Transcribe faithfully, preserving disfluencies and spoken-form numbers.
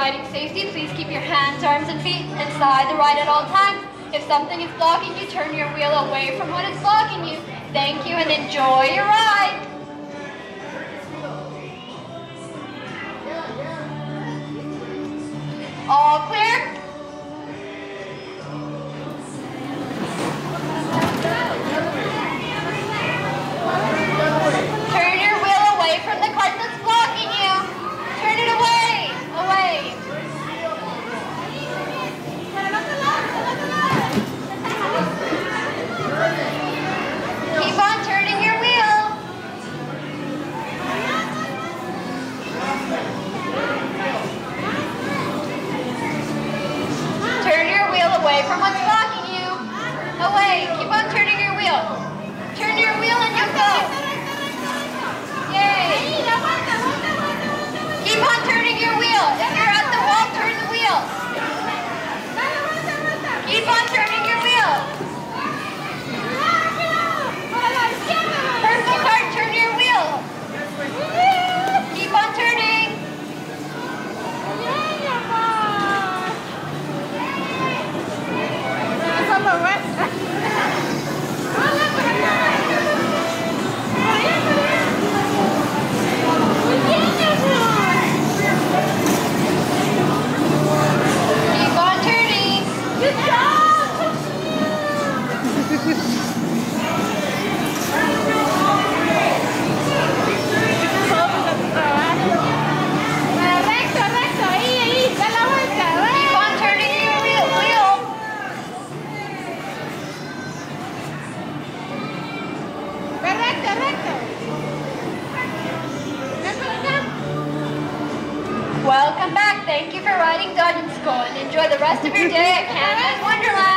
riding safety, please keep your hands, arms, and feet inside the ride at all times. If something is blocking you, turn your wheel away from what is blocking you. Thank you and enjoy your ride. All clear? Turn your wheel away from the cart that's blocking you. Turn it away, away. Keep on turning your wheel. Turn your wheel away from what's blocking you. Away. Keep on turning your wheel. Turn your wheel and you'll go. Yay. Keep on turning your wheel. If you're at the wall, turn the wheel. Keep on turning your wheel. Purple cart, turn your wheel. Keep on turning. Keep on turning. Good job. Recto, recto, ahí, ahí, da la vuelta. Keep on turning your wheel. wheel. Recto, recto. Ven para acá. Welcome back. Thank you for riding Dodge and School and enjoy the rest of your day at Canada's Wonderland.